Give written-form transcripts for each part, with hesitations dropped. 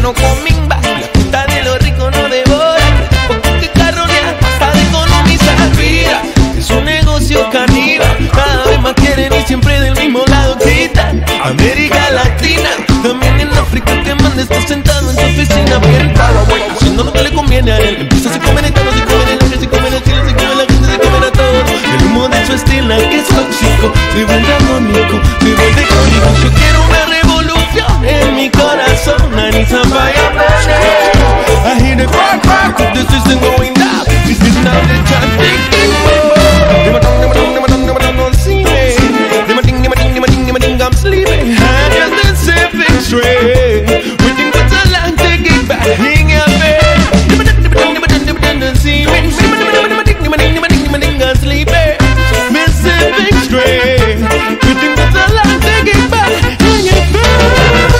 no coming back. La puta de lo rico no devora. Poco que carronear para economizar. Mira, es un negocio caníbal. Cada vez más quieren y siempre del mismo lado quitan. América Latina, también en África que manda está sentado en su oficina bien palo, haciendo lo que le conviene a él. Empieza a comer en todo, se comen en el se comen en Chile, se come la gente, se comen a todos. El humo de su estilo que es tóxico, se vuelve agónico, se vuelve crónico. Yo quiero una revolución en mi corazón. I need some fire burning. I hear the crack crack, this isn't going down. This is not the time to get more. Don't see me. I'm sleeping. I just been sipping straight. Waiting for so long to get back in your bed. Don't see me. I'm sleeping. Been sipping straight. Waiting for so long to get back in your bed.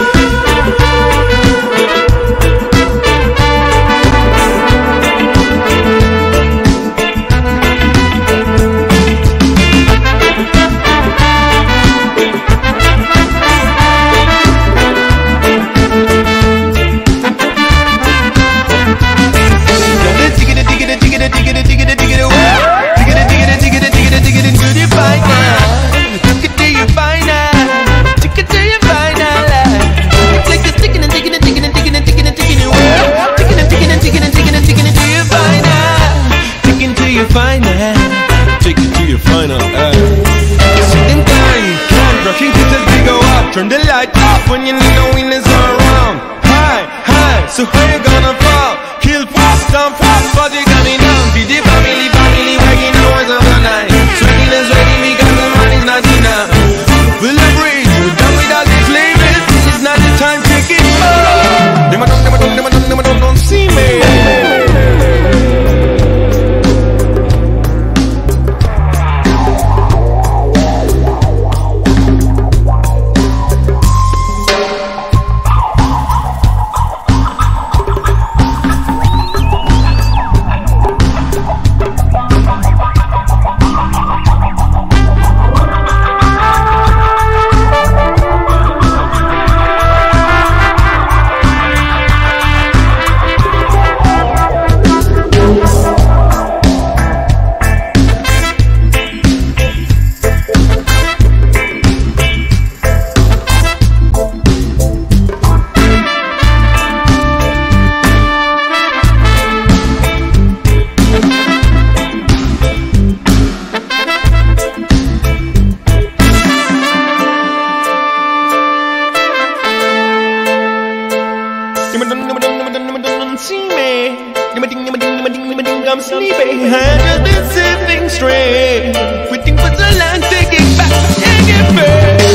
Turn the light off when you need no winners around. High, high, so how you gonna fall? Kill fast, down fast, party coming down. Video family, wagging hours of the night. Sweating is ready because the money's not enough. We'll breathe, we're done with all this limits. It's not the time to get more. Don't see me. I'm sleeping, I just been sitting straight, waiting for the line to get back and get back.